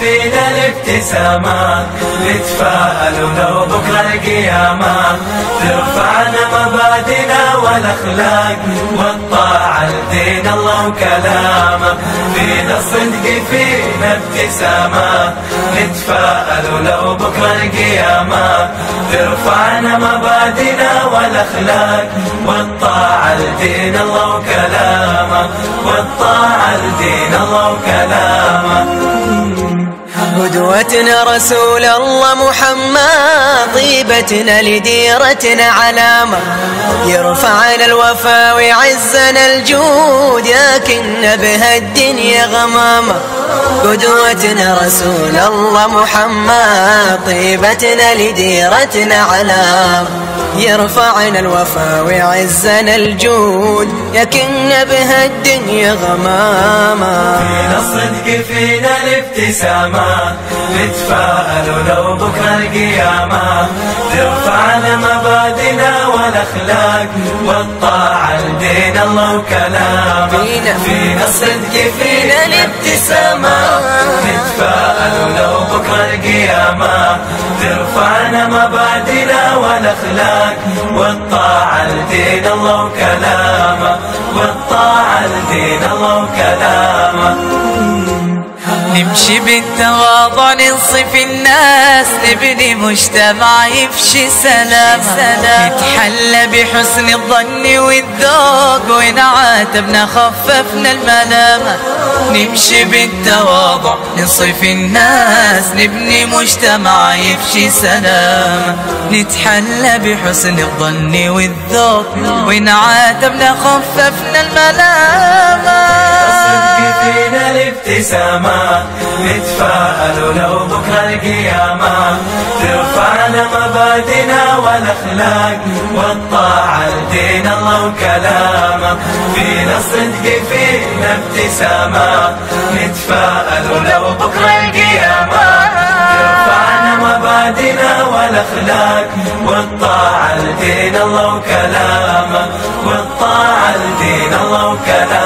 فينا الابتسامة، نتفائل ولو بكرة القيامة ترفعنا مبادئنا والأخلاق والطاعة لدين الله وكلامه. فينا الصدق فينا ابتسامة، نتفائل ولو بكرة القيامة ترفعنا مبادئنا والأخلاق والطاعة لدين الله وكلامه، والطاعة لدين الله وكلامه. قدوتنا رسول الله محمد، طيبتنا لديرتنا علامة، يرفعنا الوفا ويعزنا الجود، يكن بها الدنيا غمامة. قدوتنا رسول الله محمد، طيبتنا لديرتنا علامة، يرفعنا الوفا ويعزنا الجود، يكن بها الدنيا غمامة. فينا الصدق فينا الابتسامة، نتفائل ولو بكرة القيامة ترفعنا مبادئنا والأخلاق والطاعة لدين الله وكلامه. فينا الصدق فينا الابتسامة، نتفائل ولو بكرة القيامة ترفعنا مبادئنا والأخلاق والطاعة لدين الله وكلامه، والطاعة لدين الله وكلامه. نمشي بالتواضع ننصف الناس، نبني مجتمع يفشي سلامة، نتحلى بحسن الظن والذوق، وإن عاتبنا خففنا الملامة. نمشي بالتواضع ننصف الناس، نبني مجتمع يفشي سلامة، نتحلى بحسن الظن والذوق، وإن عاتبنا خففنا الملامة. فينا الابتسامة، نتفائل ولو بكرة القيامة ترفعنا مبادئنا والأخلاق والطاعة لدين الله وكلامه. فينا الصدق فينا ابتسامة، نتفائل ولو بكرة القيامة ترفعنا مبادئنا والأخلاق والطاعة لدين الله وكلامه، والطاعة لدين الله وكلامه.